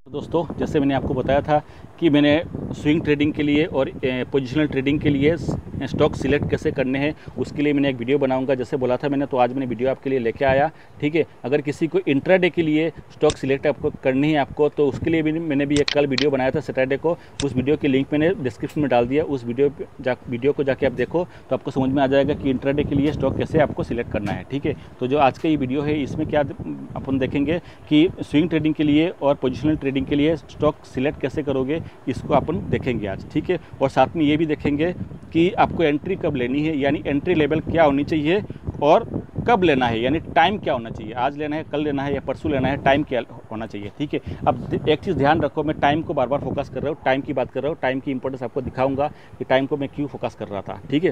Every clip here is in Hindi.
दोस्तों, जैसे मैंने आपको बताया था कि मैंने स्विंग ट्रेडिंग के लिए और पोजिशनल ट्रेडिंग के लिए स्टॉक सिलेक्ट कैसे करने हैं उसके लिए मैंने एक वीडियो बनाऊंगा। जैसे बोला था मैंने, तो आज मैंने वीडियो आपके लिए लेके आया। ठीक है, अगर किसी को इंट्राडे के लिए स्टॉक सिलेक्ट आपको करनी है आपको, तो उसके लिए भी मैंने भी एक कल वीडियो बनाया था सैटरडे को। उस वीडियो की लिंक मैंने डिस्क्रिप्शन में डाल दिया। उस वीडियो को जाके आप देखो तो आपको समझ में आ जाएगा कि इंट्राडे के लिए स्टॉक कैसे आपको सिलेक्ट करना है। ठीक है, तो जो आज का ये वीडियो है इसमें क्या अपन देखेंगे कि स्विंग ट्रेडिंग के लिए और पोजिशनल ट्रेडिंग के लिए स्टॉक सिलेक्ट कैसे करोगे, इसको अपन देखेंगे आज। ठीक है, और साथ में ये भी देखेंगे कि आपको एंट्री कब लेनी है, यानी एंट्री लेवल क्या होनी चाहिए और कब लेना है, यानी टाइम क्या होना चाहिए। आज लेना है, कल लेना है या परसों लेना है, टाइम क्या होना चाहिए। ठीक है, अब एक चीज़ ध्यान रखो, मैं टाइम को बार बार फोकस कर रहा हूँ, टाइम की बात कर रहा हूँ। टाइम की इंपॉर्टेंस आपको दिखाऊंगा कि टाइम को मैं क्यों फोकस कर रहा था। ठीक है,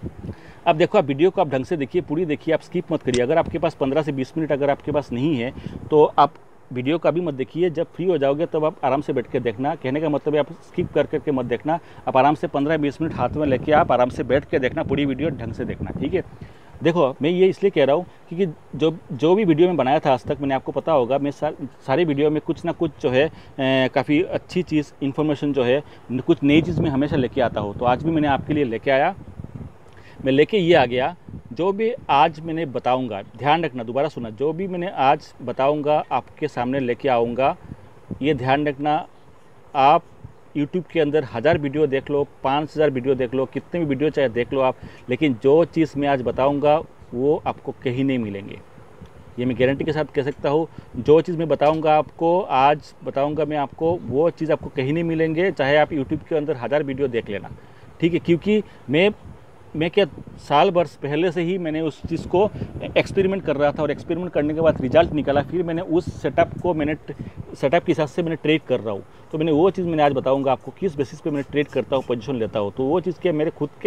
अब देखो, आप वीडियो को आप ढंग से देखिए, पूरी देखिए, आप स्किप मत करिए। अगर आपके पास 15 से 20 मिनट अगर आपके पास नहीं है तो आप वीडियो का भी मत देखिए। जब फ्री हो जाओगे तब आप आराम से बैठ के देखना। कहने का मतलब है आप स्किप कर करके मत देखना, आप आराम से 15-20 मिनट हाथ में लेके आप आराम से बैठ के देखना, पूरी वीडियो ढंग से देखना। ठीक है, देखो मैं ये इसलिए कह रहा हूँ क्योंकि जो भी वीडियो में बनाया था आज तक, मैंने आपको पता होगा मैं सारी वीडियो में कुछ ना कुछ जो है काफ़ी अच्छी चीज़, इन्फॉर्मेशन जो है, कुछ नई चीज़ मैं हमेशा लेके आता हूँ। तो आज भी मैंने आपके लिए लेके आया। मैं लेके ये आ गया, जो भी आज मैंने बताऊंगा, ध्यान रखना, दोबारा सुना, जो भी मैंने आज बताऊंगा आपके सामने लेके आऊँगा, ये ध्यान रखना। आप YouTube के अंदर 1000 वीडियो देख लो, 5000 वीडियो देख लो, कितने भी वीडियो चाहे देख लो आप, लेकिन जो चीज़ मैं आज बताऊंगा वो आपको कहीं नहीं मिलेंगे। ये मैं गारंटी के साथ कह सकता हूँ। जो चीज़ मैं बताऊंगा आपको, आज बताऊंगा मैं आपको, वो चीज़ आपको कहीं नहीं मिलेंगे, चाहे आप YouTube के अंदर 1000 वीडियो देख लेना। ठीक है, क्योंकि मैं क्या साल वर्ष पहले से ही मैंने उस चीज़ को एक्सपेरिमेंट कर रहा था, और एक्सपेरिमेंट करने के बाद रिजल्ट निकला, फिर मैंने उस सेटअप के हिसाब से मैंने ट्रेड कर रहा हूँ। तो मैंने वो चीज़ मैंने आज बताऊंगा आपको, किस बेसिस पे मैंने ट्रेड करता हूँ, पोजीशन लेता हूँ। तो वो चीज़ क्या मेरे खुद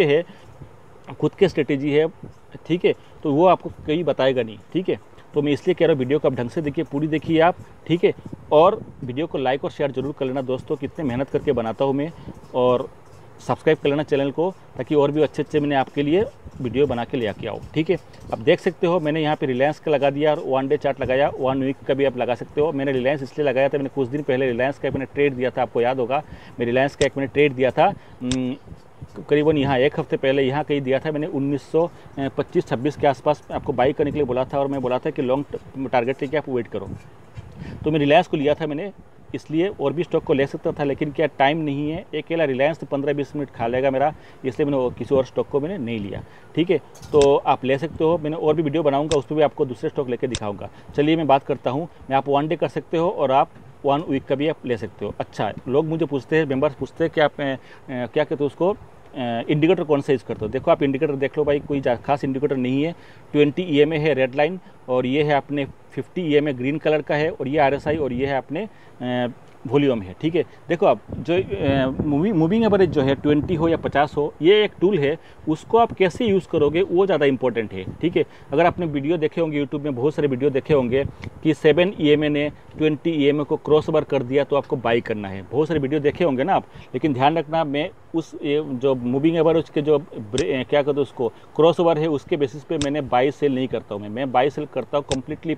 के स्ट्रेटेजी है। ठीक है, तो वो आपको कहीं बताएगा नहीं। ठीक है, तो मैं इसलिए कह रहा हूँ वीडियो को आप ढंग से देखिए, पूरी देखिए आप। ठीक है, और वीडियो को लाइक और शेयर जरूर कर लेना दोस्तों, कितने मेहनत करके बनाता हूँ मैं। और सब्सक्राइब कर लेना चैनल को, ताकि और भी अच्छे मैंने आपके लिए वीडियो बना के ले आके आऊँ। ठीक है, अब देख सकते हो मैंने यहाँ पे रिलायंस का लगा दिया और 1 डे चार्ट लगाया, 1 वीक का भी आप लगा सकते हो। मैंने रिलायंस इसलिए लगाया था, मैंने कुछ दिन पहले रिलायंस का मैंने ट्रेड दिया था, आपको याद होगा। मैं रिलायंस का मैंने ट्रेड दिया था करीबन यहाँ 1 हफ्ते पहले, यहाँ कहीं दिया था मैंने 1925-26 के आसपास आपको बाई करने के लिए बोला था, और मैं बोला था कि लॉन्ग टारगेट लेके आप वेट करो। तो मैं रिलायंस को लिया था मैंने, इसलिए और भी स्टॉक को ले सकता था, लेकिन क्या टाइम नहीं है, अकेला रिलायंस तो 15-20 मिनट खा लेगा मेरा, इसलिए मैंने किसी और स्टॉक को मैंने नहीं लिया। ठीक है, तो आप ले सकते हो, मैंने और भी वीडियो बनाऊंगा, उस पर भी आपको दूसरे स्टॉक लेके दिखाऊंगा। चलिए मैं बात करता हूँ, मैं आप 1 डे कर सकते हो और आप 1 वीक का भी आप ले सकते हो। अच्छा, लोग मुझे पूछते हैं, मेंबर्स पूछते हैं कि आप क्या कहते हो उसको, इंडिकेटर कौन सा यूज़ करते हो। देखो आप इंडिकेटर देख लो भाई, कोई खास इंडिकेटर नहीं है। 20 EMA है रेड लाइन, और ये है अपने 50 EMA ग्रीन कलर का है, और ये RSI, और ये है अपने वॉल्यूम है। ठीक है, देखो आप जो मूविंग एवरेज जो है 20 हो या 50 हो, ये एक टूल है, उसको आप कैसे यूज़ करोगे वो ज़्यादा इंपॉर्टेंट है। ठीक है, अगर आपने वीडियो देखे होंगे यूट्यूब में, बहुत सारे वीडियो देखे होंगे कि 7 EMA ने 20 EMA को क्रॉस ओवर कर दिया तो आपको बाई करना है, बहुत सारे वीडियो देखे होंगे ना आप। लेकिन ध्यान रखना, मैं उस जो मूविंग एवरेज के जो क्या कहते हैं उसको क्रॉस ओवर है, उसके बेसिस पे मैंने बाई सेल नहीं करता हूँ। मैं बाई सेल करता हूँ कम्प्लीटली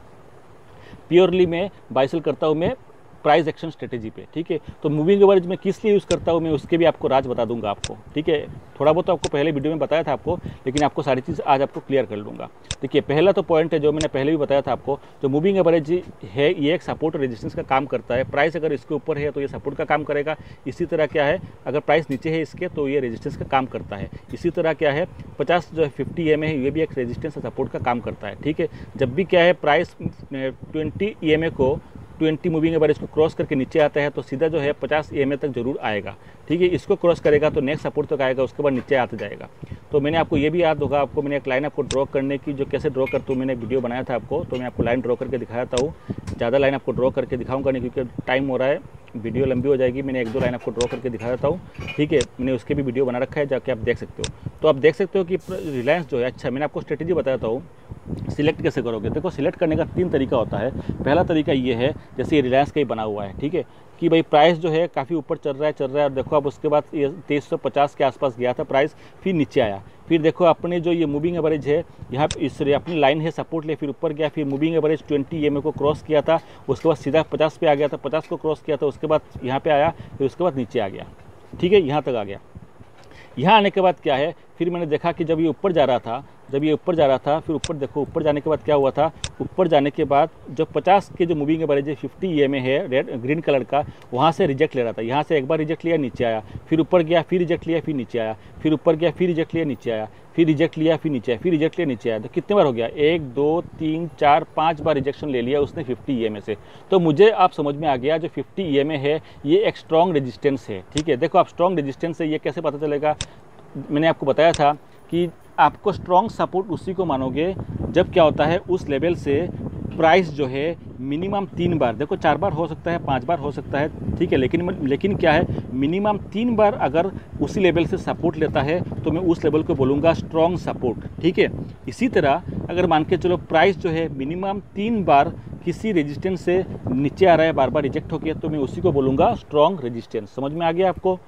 प्योरली मैं बाई सेल करता हूँ मैं प्राइस एक्शन स्ट्रेटेजी पे। ठीक है, तो मूविंग एवरेज में किस लिए यूज़ करता हूँ मैं, उसके भी आपको राज बता दूंगा आपको। ठीक है, थोड़ा बहुत तो आपको पहले वीडियो में बताया था आपको, लेकिन आपको सारी चीज़ आज आपको क्लियर कर लूँगा। देखिए, पहला तो पॉइंट है जो मैंने पहले भी बताया था आपको, जो मूविंग एवरेज है ये एक सपोर्ट और रेजिस्टेंस का काम करता है। प्राइस अगर इसके ऊपर है तो ये सपोर्ट का काम करेगा। इसी तरह क्या है, अगर प्राइस नीचे है इसके तो ये रेजिस्टेंस का काम करता है। इसी तरह क्या है, 50 जो है 50 EMA है, ये भी एक रेजिस्टेंस और सपोर्ट का काम करता है। ठीक है, जब भी क्या है प्राइस 20 EMA को 20 मूविंग एवरेज को क्रॉस करके नीचे आता है तो सीधा जो है 50 EMA तक जरूर आएगा। ठीक है, इसको क्रॉस करेगा तो नेक्स्ट सपोर्ट तक आएगा, उसके बाद नीचे आता जाएगा। तो मैंने आपको ये भी याद होगा, आपको मैंने एक लाइन आपको ड्रॉ करने की, जो कैसे ड्रॉ करता हूँ, मैंने वीडियो बनाया था आपको, तो मैं आपको लाइन ड्रॉ करके दिखाता हूँ। ज़्यादा लाइन आपको ड्रॉ करके दिखाऊंगा नहीं, क्योंकि टाइम हो रहा है, वीडियो लंबी हो जाएगी। मैंने 1-2 लाइन आपको ड्रॉ करके दिखा देता हूँ। ठीक है, मैंने उसके भी वीडियो बना रखा है, जाके आप देख सकते हो। तो आप देख सकते हो कि रिलायंस जो है, अच्छा मैंने आपको स्ट्रेटेजी बताता हूँ। सिलेक्ट कैसे करोगे? देखो सिलेक्ट करने का 3 तरीका होता है। पहला तरीका ये है, जैसे ये रिलायंस का ही बना हुआ है, ठीक है, कि भाई प्राइस जो है काफ़ी ऊपर चल रहा है और देखो अब उसके बाद ये 2350 के आसपास गया था प्राइस, फिर नीचे आया। फिर देखो अपने जो ये मूविंग एवरेज है, यहाँ पे इस अपनी लाइन है सपोर्ट ले, फिर ऊपर गया, फिर मूविंग एवरेज 20 EMA को क्रॉस किया था, उसके बाद सीधा 50 पे आ गया था, 50 को क्रॉस किया था, उसके बाद यहाँ पे आया, फिर उसके बाद नीचे आ गया, ठीक है, यहाँ तक आ गया। यहाँ आने के बाद क्या है, फिर मैंने देखा कि जब ये ऊपर जा रहा था, फिर ऊपर देखो, ऊपर जाने के बाद क्या हुआ था, ऊपर जाने के बाद जो 50 के जो मूविंग एवरेज है 50 EMA है रेड ग्रीन कलर का, वहाँ से रिजेक्ट ले रहा था। यहाँ से एक बार रिजेक्ट लिया, नीचे आया, फिर ऊपर गया, फिर रिजेक्ट लिया, फिर नीचे आया, फिर ऊपर गया, फिर रिजेक्ट लिया, नीचे आया, फिर रिजेक्ट लिया, फिर नीचे आया, फिर रिजेक्ट लिया, नीचे आया। तो कितने बार हो गया? 1 2 3 4 5 बार रिजेक्शन ले लिया उसने 50 EMA से। तो मुझे आप समझ में आ गया जो 50 EMA है ये एक स्ट्रॉन्ग रेजिस्टेंस है, ठीक है। देखो आप स्ट्रॉन्ग रेजिस्टेंस है ये कैसे पता चलेगा? मैंने आपको बताया था कि आपको स्ट्रॉन्ग सपोर्ट उसी को मानोगे जब क्या होता है, उस लेवल से प्राइस जो है मिनिमम 3 बार, देखो 4 बार हो सकता है, 5 बार हो सकता है, ठीक है, लेकिन क्या है, मिनिमम 3 बार अगर उसी लेवल से सपोर्ट लेता है तो मैं उस लेवल को बोलूँगा स्ट्रॉन्ग सपोर्ट, ठीक है। इसी तरह अगर मान के चलो प्राइस जो है मिनिमम 3 बार किसी रेजिस्टेंस से नीचे आ रहा है, बार बार रिजेक्ट हो गया, तो मैं उसी को बोलूँगा स्ट्रॉन्ग रेजिस्टेंस। समझ में आ गया आपको?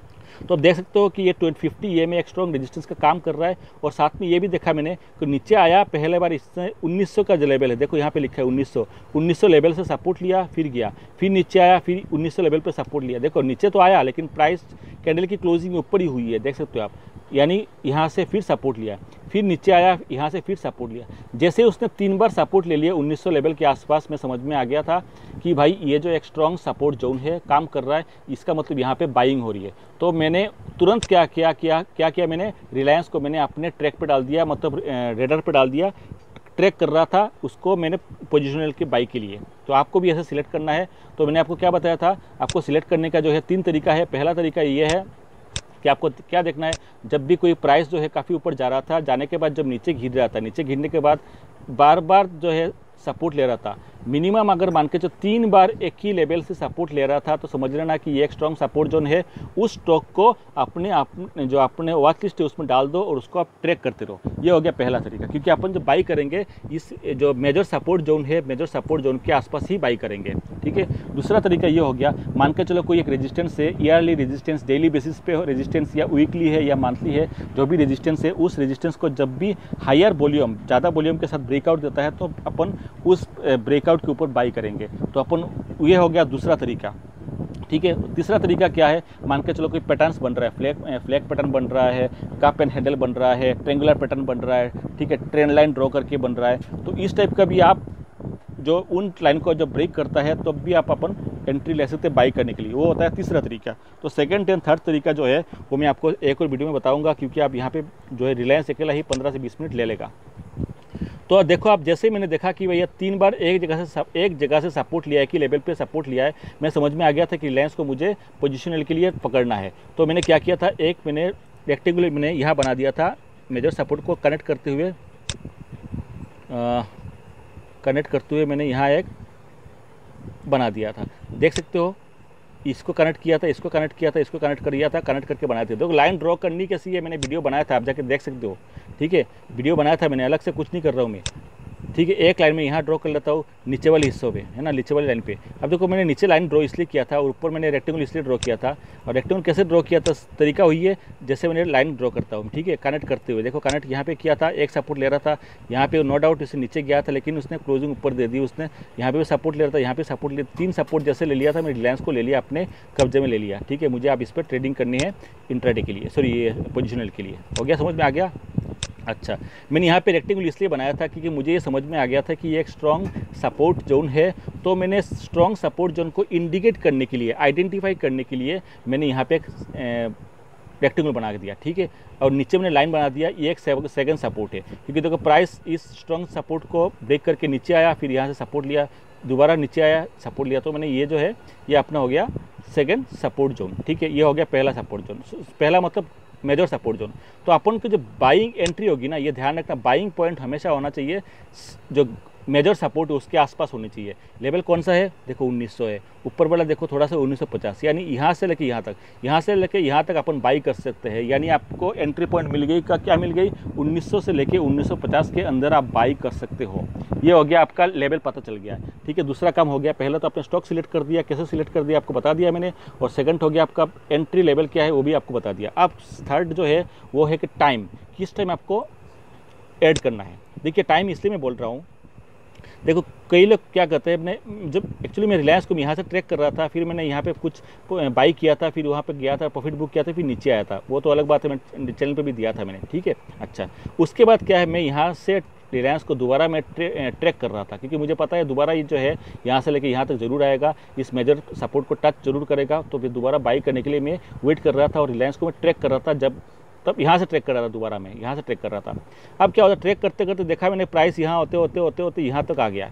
तो अब देख सकते हो कि ये 50 EMA एक स्ट्रॉन्ग रेजिस्टेंस का काम कर रहा है। और साथ में ये भी देखा मैंने कि नीचे आया, पहले बार इसने 1900 का जो लेवल है, देखो यहाँ पे लिखा है 1900 लेवल से सपोर्ट लिया, फिर गया, फिर नीचे आया, फिर 1900 लेवल पे सपोर्ट लिया। देखो नीचे तो आया लेकिन प्राइस कैंडल की क्लोजिंग ऊपर ही हुई है, देख सकते हो आप, यानी यहाँ से फिर सपोर्ट लिया, फिर नीचे आया, यहाँ से फिर सपोर्ट लिया। जैसे उसने 3 बार सपोर्ट ले लिया 1900 लेवल के आसपास, में समझ में आ गया था कि भाई ये जो एक स्ट्रॉन्ग सपोर्ट जोन है काम कर रहा है, इसका मतलब यहाँ पे बाइंग हो रही है। तो मैंने तुरंत क्या किया, मैंने रिलायंस को मैंने अपने ट्रैक पे डाल दिया, मतलब रेडर पे डाल दिया, ट्रैक कर रहा था उसको मैंने पोजिशनल के बाई के लिए। तो आपको भी ऐसे सिलेक्ट करना है। तो मैंने आपको क्या बताया था, आपको सिलेक्ट करने का जो है 3 तरीका है। पहला तरीका ये है कि आपको क्या देखना है, जब भी कोई प्राइस जो है काफ़ी ऊपर जा रहा था, जाने के बाद जब नीचे गिर रहा था, नीचे गिरने के बाद बार बार जो है सपोर्ट ले रहा था, मिनिमम अगर मान के जो 3 बार एक ही लेवल से सपोर्ट ले रहा था, तो समझ लेना कि ये एक स्ट्रॉन्ग सपोर्ट जोन है। उस स्टॉक को अपने जो अपने वॉच लिस्ट है उसमें डाल दो और उसको आप ट्रैक करते रहो। ये हो गया पहला तरीका, क्योंकि अपन जब बाई करेंगे इस जो मेजर सपोर्ट जोन है, मेजर सपोर्ट जोन के आसपास ही बाई करेंगे, ठीक है। दूसरा तरीका ये हो गया, मान के चलो कोई एक रेजिस्टेंस है, ईयरली रेजिस्टेंस, डेली बेसिस पे रेजिस्टेंस, या वीकली है या मंथली है, जो भी रेजिस्टेंस है, उस रेजिस्टेंस को जब भी हायर वॉल्यूम, ज़्यादा वॉल्यूम के साथ ब्रेकआउट देता है, तो अपन उस ब्रेकआउट के ऊपर बाई करेंगे। तो अपन, ये हो गया दूसरा तरीका, ठीक है। तीसरा तरीका क्या है, मान के चलो कोई पैटर्न्स बन रहा है, फ्लैग पैटर्न बन रहा है, कप एंड हैंडल बन रहा है, ट्रेंगुलर पैटर्न बन रहा है, ठीक है, ट्रेंड लाइन ड्रॉ करके बन रहा है, तो इस टाइप का भी आप जो उन लाइन को जब ब्रेक करता है तब भी आप अपन एंट्री ले सकते हैं बाई करने के लिए। वो होता है तीसरा तरीका। तो सेकंड एंड थर्ड तरीका जो है वो मैं आपको एक और वीडियो में बताऊंगा, क्योंकि आप यहाँ पे जो है रिलायंस अकेला ही 15 से 20 मिनट ले लेगा। तो देखो आप, जैसे मैंने देखा कि भैया 3 बार एक जगह से सपोर्ट लिया है, कि लेवल पे सपोर्ट लिया है, मैं समझ में आ गया था कि रिलायंस को मुझे पोजिशनल के लिए पकड़ना है। तो मैंने क्या किया था, एक मैंने रेक्टेंगुलर मैंने यहाँ बना दिया था, मेजर सपोर्ट को कनेक्ट करते हुए मैंने यहाँ एक बना दिया था, देख सकते हो। इसको कनेक्ट किया था, इसको कनेक्ट किया था, इसको कनेक्ट कर दिया था, कनेक्ट करके बनाए थे। देखो लाइन ड्रॉ करनी कैसी है, मैंने वीडियो बनाया था, आप जाके देख सकते हो, ठीक है। वीडियो बनाया था मैंने, अलग से कुछ नहीं कर रहा हूँ मैं, ठीक है। एक लाइन में यहाँ ड्रॉ कर लेता हूँ नीचे वाले हिस्सों पे, है ना, नीचे वाली लाइन पे। अब देखो मैंने नीचे लाइन ड्रॉ इसलिए किया था और ऊपर मैंने रेक्टेंगल इसलिए ड्रॉ किया था। और रेक्टेंगल कैसे ड्रॉ किया था, तरीका हुई है जैसे मैंने लाइन ड्रॉ करता हूँ, ठीक है, कनेक्ट करते हुए। देखो कनेक्ट यहाँ पे किया था, एक सपोर्ट ले रहा था, यहाँ पे नो डाउट इसे नीचे गया था, लेकिन उसने क्लोजिंग ऊपर दे दी, उसने यहाँ पे सपोर्ट ले रहा था, यहाँ पे सपोर्ट ले, 3 सपोर्ट जैसे ले लिया था, मैं रिलायंस को ले लिया, अपने कब्जे में ले लिया, ठीक है। मुझे आप इस पर ट्रेडिंग करनी है इंट्राडे के लिए, सॉरी ये पोजिशनल के लिए। हो गया, समझ में आ गया? अच्छा, मैंने यहाँ पे रेक्टेंगल इसलिए बनाया था क्योंकि मुझे ये समझ में आ गया था कि ये एक स्ट्रॉन्ग सपोर्ट जोन है। तो मैंने स्ट्रॉन्ग सपोर्ट जोन को इंडिकेट करने के लिए, आइडेंटिफाई करने के लिए मैंने यहाँ पे एक रेक्टेंगल बना दिया, ठीक है। और नीचे मैंने लाइन बना दिया, ये एक सेकंड सपोर्ट है, क्योंकि देखो प्राइस इस स्ट्रॉन्ग सपोर्ट को ब्रेक करके नीचे आया, फिर यहाँ से सपोर्ट लिया, दोबारा नीचे आया, सपोर्ट लिया। तो मैंने ये जो है ये अपना हो गया सेकंड सपोर्ट जोन, ठीक है। ये हो गया पहला सपोर्ट जोन, पहला मतलब मेजर सपोर्ट जोन। तो अपन की जो बाइंग एंट्री होगी ना, ये ध्यान रखना, बाइंग पॉइंट हमेशा होना चाहिए जो मेजर सपोर्ट उसके आसपास होनी चाहिए। लेवल कौन सा है, देखो 1900 है, ऊपर वाला देखो थोड़ा सा 1950, यानी यहाँ से लेके यहाँ तक, यहाँ से लेके यहाँ तक अपन बाई कर सकते हैं। यानी आपको एंट्री पॉइंट मिल गई का, क्या मिल गई, 1900 से लेके 1950 के अंदर आप बाई कर सकते हो। ये हो गया आपका लेवल, पता चल गया। ठीक है, दूसरा काम हो गया, पहले तो आपने स्टॉक सिलेक्ट कर दिया, कैसे सिलेक्ट कर दिया आपको बता दिया मैंने, और सेकंड हो गया आपका एंट्री लेवल क्या है वो भी आपको बता दिया। अब थर्ड जो है वो है कि टाइम, किस टाइम आपको ऐड करना है। देखिए टाइम इसलिए मैं बोल रहा हूँ, देखो कई लोग क्या करते हैं, मैं जब एक्चुअली मैं रिलायंस को यहाँ से ट्रैक कर रहा था, फिर मैंने यहाँ पे कुछ बाई किया था, फिर वहाँ पे गया था, प्रॉफिट बुक किया था, फिर नीचे आया था, वो तो अलग बात है, मैं चैनल पे भी दिया था मैंने। ठीक है, अच्छा उसके बाद क्या है, मैं यहाँ से रिलायंस को दोबारा मैं ट्रैक कर रहा था, क्योंकि मुझे पता है दोबारा ये जो है यहाँ से लेके यहाँ तक जरूर आएगा, इस मेजर सपोर्ट को टच जरूर करेगा, तो फिर दोबारा बाई करने के लिए मैं वेट कर रहा था और रिलायंस को मैं ट्रैक कर रहा था। जब तब यहाँ से ट्रैक कर रहा था, दोबारा मैं यहाँ से ट्रैक कर रहा था। अब क्या होता, ट्रैक करते करते देखा मैंने प्राइस यहाँ होते होते होते होते यहाँ तक आ गया,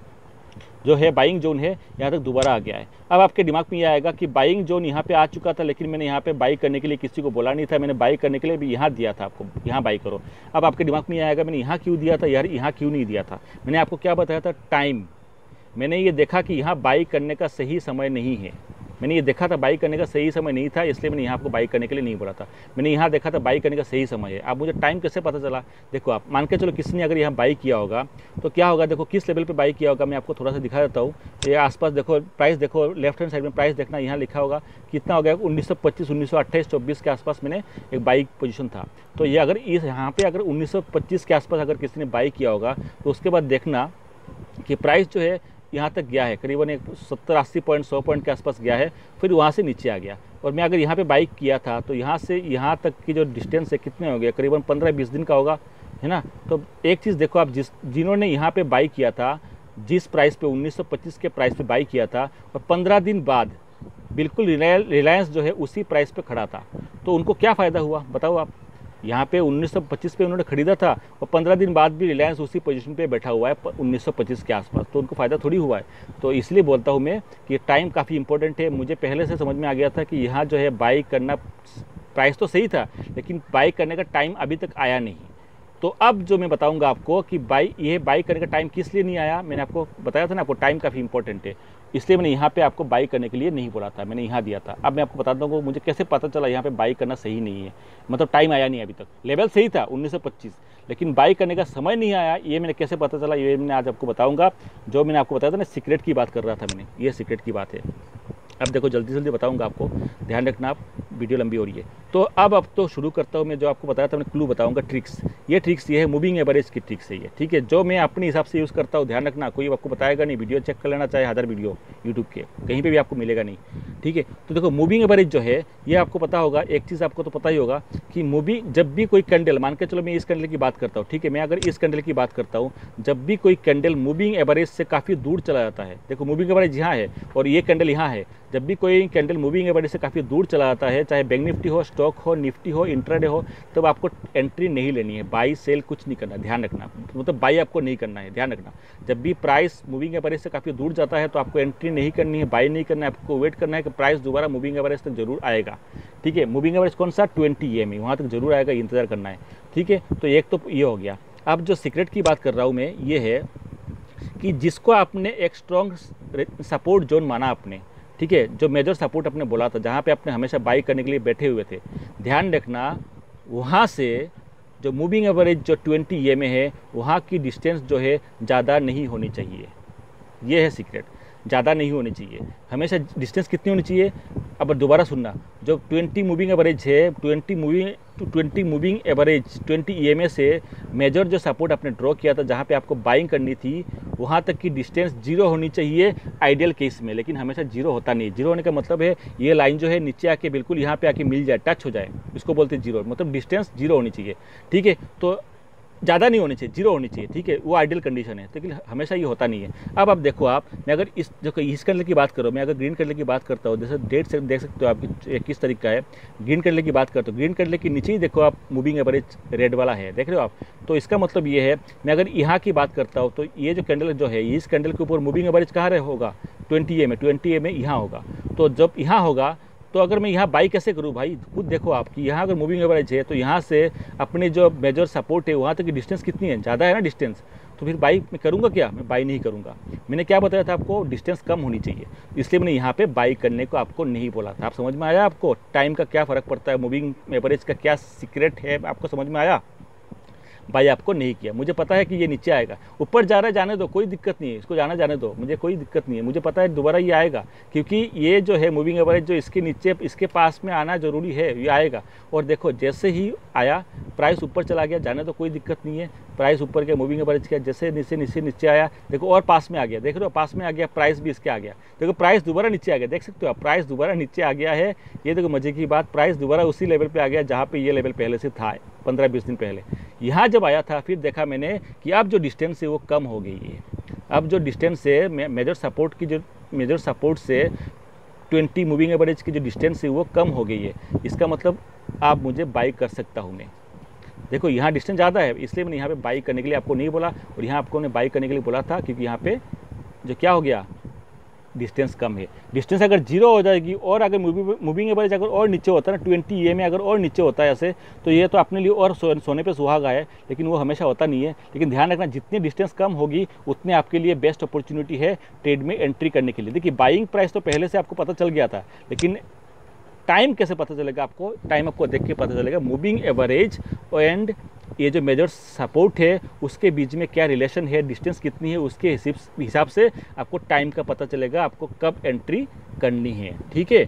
जो है बाइंग जोन है यहाँ तक दोबारा आ गया है। अब आपके दिमाग में ये आएगा कि बाइंग जोन यहाँ पे आ चुका था, लेकिन मैंने यहाँ पे बाई करने के लिए किसी को बोला नहीं था, मैंने बाई करने के लिए भी यहाँ दिया था आपको, यहाँ बाई करो। अब आपके दिमाग में ये आएगा मैंने यहाँ क्यों दिया था यार, यहाँ क्यों नहीं दिया था। मैंने आपको क्या बताया था, टाइम। मैंने ये देखा कि यहाँ बाई करने का सही समय नहीं है, मैंने ये देखा था बाई करने का सही समय नहीं था, इसलिए मैंने यहाँ आपको बाई करने के लिए नहीं बोला था। मैंने यहाँ देखा था बाई करने का सही समय है। अब मुझे टाइम कैसे पता चला, देखो आप मान के चलो किसी ने अगर यहाँ बाई किया होगा तो क्या होगा, देखो किस लेवल पे बाई किया होगा, मैं आपको थोड़ा सा दिखा देता हूँ। ये आसपास देखो प्राइस, देखो लेफ्ट हैंड साइड में प्राइस देखना, यहाँ लिखा होगा कितना हो गया, 1925, 1928, 24 के आसपास मैंने एक बाई पोजीशन था। तो ये अगर इस यहाँ पे अगर 1925 के आसपास अगर किसी ने बाई किया होगा तो उसके बाद देखना कि प्राइस जो है यहाँ तक गया है, करीबन एक 70-80 पॉइंट 100 पॉइंट के आसपास गया है, फिर वहाँ से नीचे आ गया। और मैं अगर यहाँ पे बाई किया था तो यहाँ से यहाँ तक की जो डिस्टेंस है कितने हो गए, करीबन 15-20 दिन का होगा, है ना। तो एक चीज़ देखो आप, जिन्होंने यहाँ पे बाई किया था, जिस प्राइस पे 1925 के प्राइस पे बाई किया था, और 15 दिन बाद बिल्कुल रिलायंस जो है उसी प्राइस पे खड़ा था, तो उनको क्या फ़ायदा हुआ बताओ आप। यहाँ पे 1925 पे उन्होंने खरीदा था और 15 दिन बाद भी रिलायंस उसी पोजीशन पे बैठा हुआ है 1925 के आसपास, तो उनको फ़ायदा थोड़ी हुआ है। तो इसलिए बोलता हूँ मैं कि टाइम काफ़ी इंपॉर्टेंट है। मुझे पहले से समझ में आ गया था कि यहाँ जो है बाई करना, प्राइस तो सही था लेकिन बाई करने का टाइम अभी तक आया नहीं। तो अब जो मैं बताऊंगा आपको कि ये बाई करने का टाइम किस लिए नहीं आया, मैंने आपको बताया था ना, आपको टाइम काफ़ी इंपॉर्टेंट है, इसलिए मैंने यहाँ पे आपको बाई करने के लिए नहीं बोला था, मैंने यहाँ दिया था। अब मैं आपको बता दूँगा मुझे कैसे पता चला यहाँ पे बाई करना सही नहीं है, मतलब टाइम आया नहीं अभी तक। लेवल सही था 1925, लेकिन बाई करने का समय नहीं आया, ये मैंने कैसे पता चला, ये मैंने आज आपको बताऊँगा। जो मैंने आपको बताया था ना, सीक्रेट की बात कर रहा था मैंने, ये सीक्रेट की बात है। अब देखो जल्दी जल्दी बताऊंगा आपको, ध्यान रखना आप, वीडियो लंबी हो रही है। तो अब तो शुरू करता हूँ मैं, जो आपको बताया था मैं क्लू बताऊंगा, ट्रिक्स। ये ट्रिक्स ये है मूविंग एवरेज की ट्रिक्स है ये, ठीक है, जो मैं अपने हिसाब से यूज़ करता हूँ। ध्यान रखना, कोई आपको बताएगा नहीं, वीडियो चेक कर लेना, चाहे 1000 वीडियो यूट्यूब के कहीं पर भी आपको मिलेगा नहीं, ठीक है। तो देखो मूविंग एवरेज जो है ये आपको पता होगा, एक चीज़ आपको तो पता ही होगा कि मूविंग, जब भी कोई कैंडल, मान के चलो मैं इस कैंडल की बात करता हूँ, ठीक है, मैं अगर इस कैंडल की बात करता हूँ, जब भी कोई कैंडल मूविंग एवरेज से काफ़ी दूर चला जाता है, देखो मूविंग एवरेज यहाँ है और ये कैंडल यहाँ है, जब भी कोई कैंडल मूविंग एवरेज से काफ़ी दूर चला जाता है, चाहे बैंक निफ्टी हो, स्टॉक हो, निफ्टी हो, इंट्राडे हो, तब आपको एंट्री नहीं लेनी है, बाई सेल कुछ नहीं करना, ध्यान रखना, मतलब बाई आपको नहीं करना है, ध्यान रखना। जब भी प्राइस मूविंग एवरेज से काफ़ी दूर जाता है तो आपको एंट्री नहीं करनी है, बाई नहीं करना है, आपको वेट करना है कि प्राइस दोबारा मूविंग एवरेज तक जरूर आएगा, ठीक है। मूविंग एवरेज कौन सा, 20 EMA, वहाँ तक जरूर आएगा, इंतजार करना है, ठीक है। तो एक तो ये हो गया। अब जो सीक्रेट की बात कर रहा हूँ मैं, ये है कि जिसको आपने एक स्ट्रॉन्ग सपोर्ट जोन माना आपने, ठीक है, जो मेजर सपोर्ट आपने बोला था, जहाँ पे आपने हमेशा बाई करने के लिए बैठे हुए थे, ध्यान रखना वहाँ से जो मूविंग एवरेज जो 20 EMA है, वहाँ की डिस्टेंस जो है ज़्यादा नहीं होनी चाहिए। ये है सीक्रेट, ज़्यादा नहीं होनी चाहिए, हमेशा डिस्टेंस कितनी होनी चाहिए। अब दोबारा सुनना, जो 20 मूविंग एवरेज है, 20 मूविंग एवरेज 20 EMA से मेजर जो सपोर्ट आपने ड्रॉ किया था, जहाँ पे आपको बाइंग करनी थी, वहाँ तक की डिस्टेंस 0 होनी चाहिए आइडियल केस में, लेकिन हमेशा 0 होता नहीं। 0 होने का मतलब है ये लाइन जो है नीचे आके बिल्कुल यहाँ पे आके मिल जाए, टच हो जाए, इसको बोलते हैं 0, मतलब डिस्टेंस 0 होनी चाहिए, ठीक है। तो ज़्यादा नहीं होनी चाहिए, 0 होनी चाहिए, ठीक है, वो आइडियल कंडीशन है, लेकिन हमेशा ये होता नहीं है। अब आप देखो, आप मैं अगर इस जो इस कैंडल की बात करो, मैं अगर ग्रीन कैंडल की बात करता हूँ, जैसे डेट से देख सकते हो आप किस तरीके का है। ग्रीन कैंडल की बात करते हो, ग्रीन कैंडल के नीचे ही देखो आप मूविंग एवरेज रेड वाला है, देख रहे हो आप। तो इसका मतलब ये है, मैं अगर यहाँ की बात करता हूँ तो ये जो कैंडल जो है, इस कैंडल के ऊपर मूविंग एवरेज कहाँ होगा, 20 EMA यहाँ होगा। तो जब यहाँ होगा तो अगर मैं यहाँ बाई कैसे करूँ भाई, खुद देखो आप कि यहाँ अगर मूविंग एवरेज है तो यहाँ से अपने जो मेजर सपोर्ट है वहाँ तक की डिस्टेंस कितनी है, ज़्यादा है ना डिस्टेंस, तो फिर बाई मैं करूँगा क्या, मैं बाई नहीं करूँगा। मैंने क्या बताया था आपको, डिस्टेंस कम होनी चाहिए, इसलिए मैंने यहाँ पे बाई करने को आपको नहीं बोला था। आप समझ में आया आपको टाइम का क्या फ़र्क पड़ता है, मूविंग एवरेज का क्या सीक्रेट है, आपको समझ में आया। भाई आपको नहीं किया, मुझे पता है कि ये नीचे आएगा, ऊपर जा रहा है जाने दो, कोई दिक्कत नहीं है, इसको जाने दो, मुझे कोई दिक्कत नहीं है, मुझे पता है दोबारा ये आएगा, क्योंकि ये जो है मूविंग एवरेज जो इसके नीचे इसके पास में आना जरूरी है, ये आएगा। और देखो जैसे ही आया प्राइस ऊपर चला गया, जाने दो कोई दिक्कत नहीं है, प्राइस ऊपर गया, मूविंग एवरेज किया, जैसे नीचे आया, देखो और पास में आ गया, देख रहे हो पास में आ गया, प्राइस भी इसके आ गया, देखो प्राइस दोबारा नीचे आ गया, देख सकते हो आप प्राइस दोबारा नीचे आ गया है। ये देखो मजे की बात, प्राइस दोबारा उसी लेवल पे आ गया जहाँ पे ये लेवल पहले से था 15-20 दिन पहले। यहाँ जब आया था फिर देखा मैंने कि अब जो डिस्टेंस है वो कम हो गई है, अब जो डिस्टेंस है मेजर सपोर्ट से 20 मूविंग एवरेज की जो डिस्टेंस है वो कम हो गई है। इसका मतलब आप मुझे बाई कर सकता हूँ मैं। देखो यहाँ डिस्टेंस ज़्यादा है, इसलिए मैंने यहाँ पे बाई करने के लिए आपको नहीं बोला, और यहाँ आपको बाई करने के लिए बोला था क्योंकि यहाँ पे जो क्या हो गया, डिस्टेंस कम है। डिस्टेंस अगर 0 हो जाएगी और अगर मूविंग एवरेज अगर और नीचे होता है ना 20 EM में अगर और नीचे होता है ऐसे, तो ये तो अपने लिए और सोने पे सुहागा है, लेकिन वो हमेशा होता नहीं है। लेकिन ध्यान रखना जितनी डिस्टेंस कम होगी उतने आपके लिए बेस्ट अपॉर्चुनिटी है ट्रेड में एंट्री करने के लिए। देखिए बाइंग प्राइस तो पहले से आपको पता चल गया था, लेकिन टाइम कैसे पता चलेगा आपको, टाइम आपको देख के पता चलेगा मूविंग एवरेज एंड ये जो मेजर सपोर्ट है उसके बीच में क्या रिलेशन है, डिस्टेंस कितनी है, उसके हिसाब से आपको टाइम का पता चलेगा आपको कब एंट्री करनी है, ठीक है।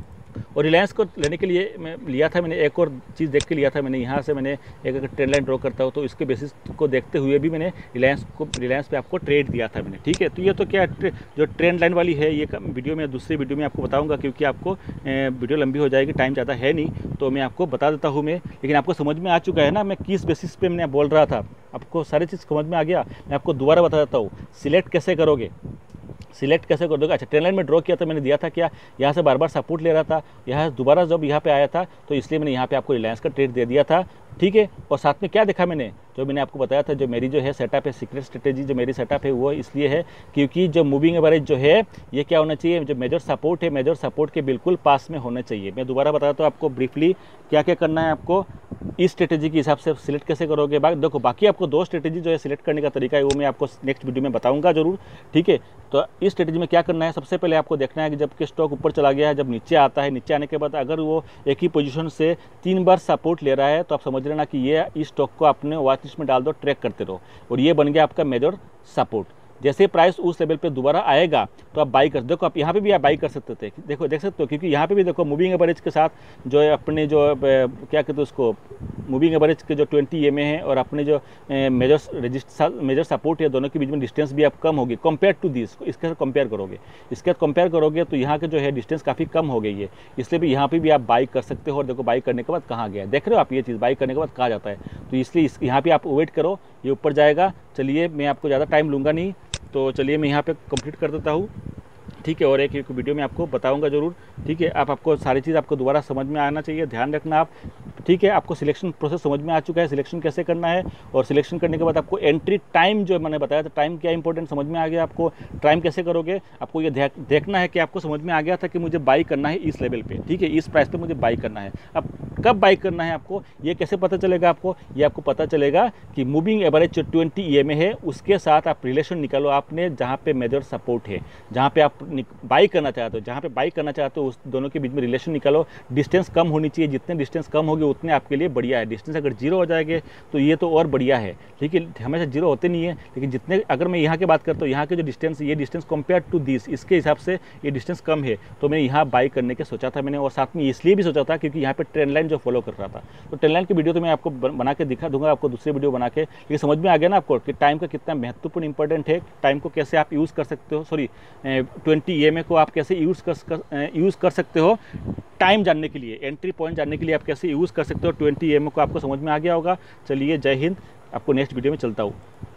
और रिलायंस को लेने के लिए मैं लिया था, मैंने एक और चीज़ देख के लिया था, मैंने यहाँ से मैंने एक अगर ट्रेंड लाइन ड्रॉ करता हूँ तो इसके बेसिस को देखते हुए भी मैंने रिलायंस पे आपको ट्रेड दिया था मैंने, ठीक है। तो ये तो क्या जो ट्रेंड लाइन वाली है ये वीडियो में दूसरी वीडियो में आपको बताऊँगा, क्योंकि आपको वीडियो लंबी हो जाएगी, टाइम ज़्यादा है नहीं, तो मैं आपको बता देता हूँ मैं। लेकिन आपको समझ में आ चुका है ना मैं किस बेसिस पे मैंने बोल रहा था, आपको सारी चीज़ समझ में आ गया। मैं आपको दोबारा बता देता हूँ, सिलेक्ट कैसे करोगे, सिलेक्ट कैसे कर दोगे। अच्छा ट्रेंड लाइन में ड्रॉ किया था मैंने, दिया था क्या, यहाँ से बार बार सपोर्ट ले रहा था, यहाँ दोबारा जब यहाँ पे आया था तो इसलिए मैंने यहाँ पे आपको रिलायंस का ट्रेड दे दिया था, ठीक है। और साथ में क्या देखा मैंने, जो मैंने आपको बताया था, जो मेरी जो है सेटअप है, सीक्रेट स्ट्रेटेजी जो मेरी सेटअप है वो इसलिए है क्योंकि जो मूविंग एवरेज जो है ये क्या होना चाहिए, जो मेजर सपोर्ट है मेजर सपोर्ट के बिल्कुल पास में होना चाहिए। मैं दोबारा बताता हूँ आपको ब्रीफली क्या क्या करना है आपको, इस स्ट्रेटेजी के हिसाब से सिलेक्ट कैसे करोगे। देखो बाकी आपको 2 स्ट्रेटेजी जो है सिलेक्ट करने का तरीका है वो मैं आपको नेक्स्ट वीडियो में बताऊंगा जरूर, ठीक है। तो इस स्ट्रेटेजी में क्या करना है, सबसे पहले आपको देखना है कि जब कि स्टॉक ऊपर चला गया है, जब नीचे आता है, नीचे आने के बाद अगर वो एक ही पोजीशन से 3 बार सपोर्ट ले रहा है तो आप समझ लेना कि ये इस स्टॉक को अपने वॉच लिस्ट में डाल दो, ट्रैक करते रहो, और ये बन गया आपका मेजर सपोर्ट। जैसे प्राइस उस लेवल पे दोबारा आएगा तो आप बाई कर, देखो आप यहाँ पे भी आप बाई कर सकते थे, देखो देख सकते हो, क्योंकि यहाँ पे भी देखो मूविंग एवरेज के साथ जो है अपने जो क्या कहते हैं उसको, मूविंग एवरेज के जो 20 EMA है और अपने जो मेजर सपोर्ट है, दोनों के बीच में डिस्टेंस भी आप कम होगी कंपेयर टू दिस, इसके साथ कंपेयर करोगे तो यहाँ के जो है डिस्टेंस काफ़ी कम हो गई है, इसलिए भी यहाँ पे भी आप बाई कर सकते हो। और देखो बाई करने के बाद कहाँ गया, देख रहे हो आप ये चीज़, बाई करने के बाद कहाँ जाता है, तो इसलिए यहाँ पे आप वेट करो, ये ऊपर जाएगा। चलिए मैं आपको ज़्यादा टाइम लूँगा नहीं, तो चलिए मैं यहाँ पे कंप्लीट कर देता हूँ, ठीक है। और एक वीडियो में आपको बताऊंगा जरूर, ठीक है। आपको सारी चीज़ आपको दोबारा समझ में आना चाहिए, ध्यान रखना आप, ठीक है। आपको सिलेक्शन प्रोसेस समझ में आ चुका है, सिलेक्शन कैसे करना है, और सिलेक्शन करने के बाद आपको एंट्री टाइम जो मैंने बताया था, टाइम क्या इंपॉर्टेंट समझ में आ गया आपको, टाइम कैसे करोगे आपको ये देखना है कि आपको समझ में आ गया था कि मुझे बाई करना है इस लेवल पे, ठीक है, इस प्राइस पे मुझे बाई करना है। अब कब बाई करना है आपको, ये कैसे पता चलेगा आपको, ये आपको पता चलेगा कि मूविंग एवरेज जो 20 EMA है उसके साथ आप रिलेशन निकालो आपने, जहाँ पे मेजर सपोर्ट है, जहाँ पे आप बाई करना चाहते हो, जहाँ पे बाई करना चाहते हो उस दोनों के बीच में रिलेशन निकालो। डिस्टेंस कम होनी चाहिए, जितने डिस्टेंस कम होगी उतने आपके लिए बढ़िया है। डिस्टेंस अगर 0 हो जाएंगे तो ये तो और बढ़िया है, ठीक है। हमेशा 0 होते नहीं है, लेकिन जितने, अगर मैं यहाँ की बात करता हूँ, यहाँ के जो डिस्टेंस, ये डिस्टेंस कंपेयर टू दिस, इसके हिसाब से ये डिस्टेंस कम है, तो मैंने यहाँ बाई करने के सोचा था मैंने, और साथ में इसलिए भी सोचा था क्योंकि यहाँ पे ट्रेंड लाइन जो फॉलो कर रहा था। तो ट्रेंड लाइन की वीडियो तो मैं आपको बना के दिखा दूंगा आपको, दूसरी वीडियो बना के, लेकिन समझ में आ गया ना आपको कि टाइम का कितना महत्वपूर्ण इंपॉर्टेंट है, टाइम को कैसे आप यूज़ कर सकते हो, 20 EMA को आप कैसे यूज़ कर सकते हो टाइम जानने के लिए, एंट्री पॉइंट जानने के लिए आप कैसे यूज़ कर सकते हो 20 EMA को, आपको समझ में आ गया होगा। चलिए जय हिंद, आपको नेक्स्ट वीडियो में चलता हूँ।